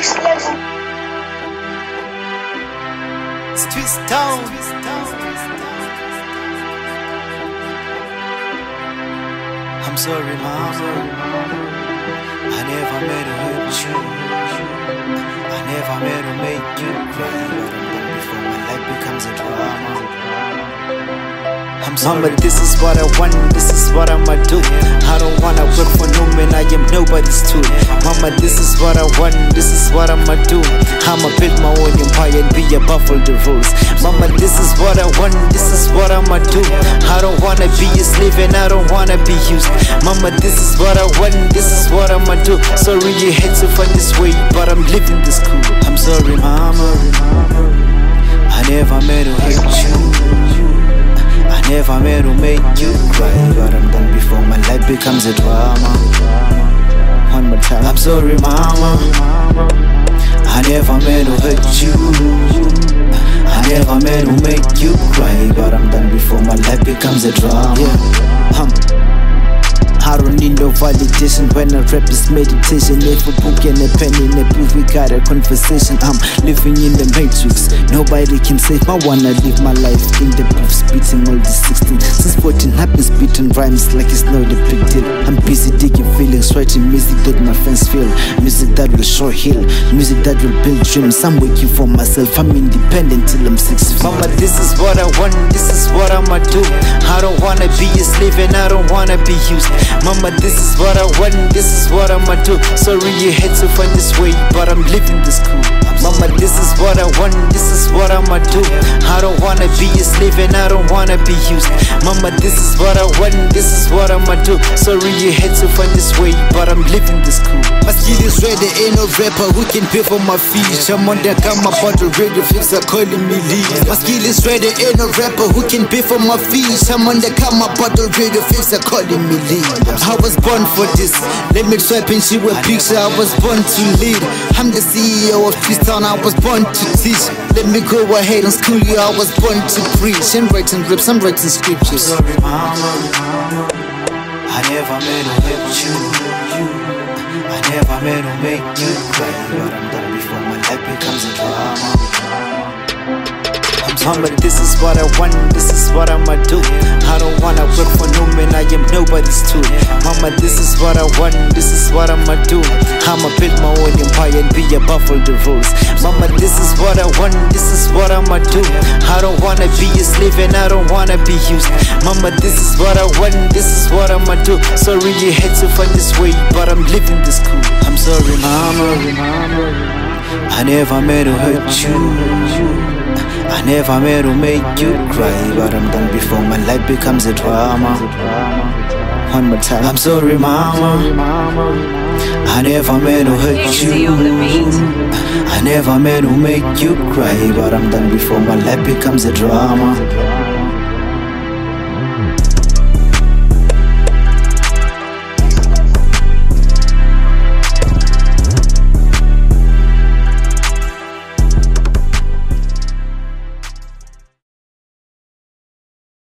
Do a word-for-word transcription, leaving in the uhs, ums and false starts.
next level. It's Twist Town. I'm sorry, mama. I never meant to hurt you. I never meant to make you cry. But I'm done before my life becomes a drama. I'm sorry. Mama, this is what I want, this is what I'ma do. I don't wanna work for no man, I am nobody's tool. Mama, this is what I want, this is what I'ma do. I'ma build my own empire and be above all the rules. Mama, this is what I want, this is what I'ma do. I don't wanna be a slave and I don't wanna be used. Mama, this is what I want, this is what I'ma do. Sorry you had to find this way, but I'm living this cool. I'm sorry, mama. I never meant to hurt you. I never meant to make you cry, but I'm done before my life becomes a drama. One more time. I'm sorry, mama. I never meant to hurt you. I never meant to make you cry, but I'm done before my life becomes a drama. Yeah. Um. I don't need no validation when I rap is meditation. If a book and a pen and a proof, we got a conversation. I'm living in the matrix, nobody can save my one. I live my life in the booth, spitting all the sixteen. Since fourteen, I've been spitting rhymes like it's not a big deal. I'm busy digging feelings, writing music that my fans feel. Music that will show heal, music that will build dreams. I'm working for myself, I'm independent till I'm six feet. Mama, this is what I want, this is what I'ma do. I don't wanna be a slave and I don't wanna be used. Mama, this is what I want, this is what I'ma do. Sorry you had to find this way, but I'm living this cool. Mama, this is what I want, this is what I'ma do. I don't wanna be a slave and I don't wanna be used. Mama, this is what I want, this is what I'ma do. Sorry you had to find this way, but I'm living this cool. My skill is ready, ain't no rapper who can pay for my fees. I'm on that come up on the radio, fix are calling me lead. My skill is ready, ain't no rapper who can pay for my fees. I'm on the come up on the radio, fix are calling me lead. I was born for this, let me swipe and show a picture. I was born to lead, I'm the C E O of Twist Town. I was born to teach, let me go ahead and school you. I was born to preach, and writing rips, I'm writing scriptures. Sorry, mama, I never meant to hurt you. I never meant to make you cry, but I'm done before my life becomes a drama. Mama, this is what I want, this is what I'ma do. I don't wanna work for no man, I am nobody's tool. Mama, this is what I want, this is what I'ma do. I'ma build my own empire and be above all the rules. Mama, this is what I want, this is what I'ma do. I don't wanna be a slave and I don't wanna be used. Mama, this is what I want, this is what I'ma do. Sorry you had to find this way, but I'm living this cool. I'm sorry, mama. I never meant to hurt you. I never meant to make you cry, but I'm done before my life becomes a drama. One more time. I'm sorry, mama. I never meant to hurt you. I never meant to make you cry, but I'm done before my life becomes a drama.